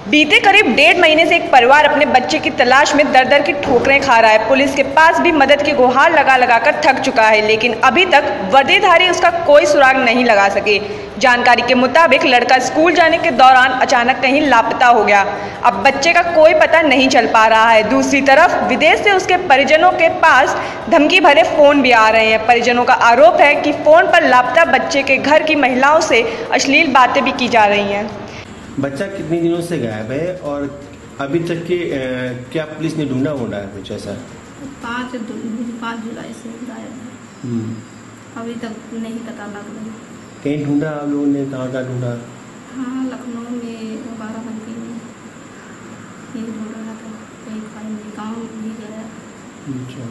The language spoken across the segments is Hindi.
बीते करीब 1.5 महीने से एक परिवार अपने बच्चे की तलाश में दर दर की ठोकरें खा रहा है। पुलिस के पास भी मदद की गुहार लगा लगा कर थक चुका है, लेकिन अभी तक वर्दीधारी उसका कोई सुराग नहीं लगा सके। जानकारी के मुताबिक लड़का स्कूल जाने के दौरान अचानक कहीं लापता हो गया। अब बच्चे का कोई पता नहीं चल पा रहा है। दूसरी तरफ विदेश से उसके परिजनों के पास धमकी भरे फोन भी आ रहे हैं। परिजनों का आरोप है कि फोन पर लापता बच्चे के घर की महिलाओं से अश्लील बातें भी की जा रही हैं। बच्चा कितने दिनों से गायब है और अभी तक के क्या पुलिस ने ढूंढा है कुछ ऐसा? 5 जुलाई से गायब है। अभी तक नहीं पता लग रहा। कहीं ढूंढा आप लोगों ने? कहाँ ढूंढा? हाँ, लखनऊ में, बाराबंकी में यही ढूंढ रहा था। कहीं खाई नहीं, गाँव भी गया। अच्छा,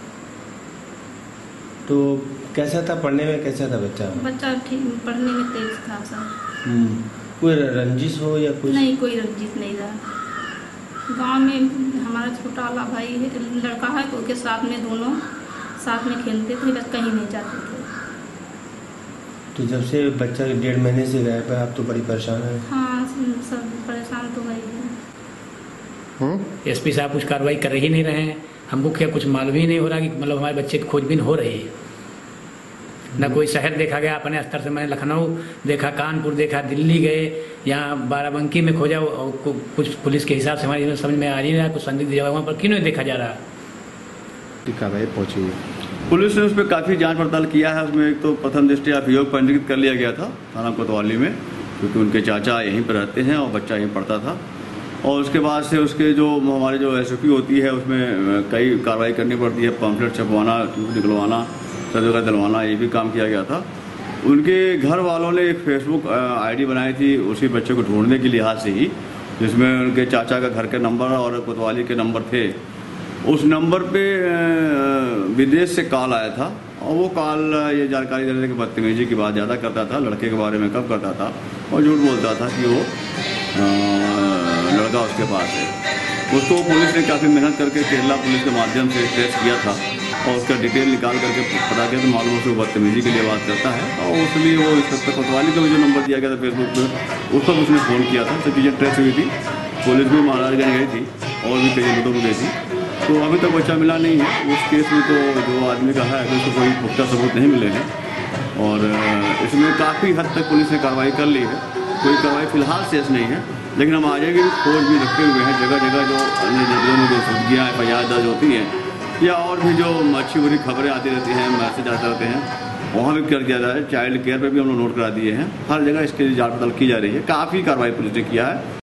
तो कैसा था पढ़ने में? कैसा था बच्चा? बच्चा ठीक पढ़ने में तेज था सब। कोई रंजिश हो या कुछ? नहीं, कोई रंजिश नहीं रहा। गांव में हमारा छोटा वाला भाई है, लड़का है, तो उसके साथ में दोनों साथ में खेलते थे, बस कहीं नहीं जाते थे। तो जब से बच्चा 1.5 महीने से गायब है, आप तो बड़ी परेशान है। हाँ, सब परेशान तो वही है। एसपी साहब कुछ कार्रवाई कर ही नहीं रहे हैं। हमको क्या कुछ मालूम ही नहीं हो रहा कि मतलब हमारे बच्चे की खोजबीन हो रही है। न कोई शहर देखा गया अपने स्तर से। मैंने लखनऊ देखा, कानपुर देखा, दिल्ली गए, यहाँ बाराबंकी में खोजा। और कुछ पुलिस के हिसाब से हमारी समझ में आ नहीं रहा, कुछ संदिग्ध जगहों पर क्यों नहीं देखा जा रहा। कार्रवाई पहुंची, पुलिस ने उस पर काफ़ी जांच पड़ताल किया है। उसमें एक तो प्रथम दृष्टया अभियोग पंजीकृत कर लिया गया था थाना कोतवाली में, क्योंकि उनके चाचा यहीं पर रहते हैं और बच्चा यहीं पढ़ता था। और उसके बाद से उसके जो हमारे जो SOP होती है, उसमें कई कार्रवाई करनी पड़ती है। पम्फलेट छपवाना, निकलवाना, सर्टिफिकेट दिलवाना, ये भी काम किया गया था। उनके घर वालों ने एक फेसबुक ID बनाई थी उसी बच्चे को ढूंढने के लिहाज से ही, जिसमें उनके चाचा का घर के नंबर और कोतवाली के नंबर थे। उस नंबर पे विदेश से कॉल आया था और वो कॉल ये जानकारी देने की बदतमीजी की बात ज़्यादा करता था, लड़के के बारे में कम करता था और झूठ बोलता था कि वो लड़का उसके पास है। उसको पुलिस ने काफ़ी मेहनत करके केरला पुलिस के माध्यम से ट्रेस किया था और उसका डिटेल निकाल करके पता किया तो मालूम उसको बदतमीजी के लिए बात करता है। और उसलिए वो इंस्पेक्टर कोतवाली का भी जो नंबर दिया गया था फेसबुक पर, उस पर उसने फ़ोन किया था। सब चीज़ें ट्रेस हुई थी, पुलिस भी महाराजगंज गई थी और भी कई जगहों पर गई थी। तो अभी तक बच्चा मिला नहीं है। उस केस में तो जो आदमी का है उसको कोई पुख्ता सबूत नहीं मिले हैं और इसमें काफ़ी हद तक पुलिस ने कार्रवाई कर ली है। कोई कार्रवाई फिलहाल शेष नहीं है, लेकिन हम आगे की खोज भी रखे हुए हैं। जगह जगह जो अन्य जगहों में जो सुर्खियाँ FIR दर्ज होती हैं या और भी जो अच्छी बुरी खबरें आती रहती हैं, मैसेज आते रहते हैं, वहाँ भी कर दिया जाए। चाइल्ड केयर पर भी हम लोग नोट करा दिए हैं। हर जगह इसके लिए जांच पड़ताल की जा रही है। काफ़ी कार्रवाई पुलिस ने किया है।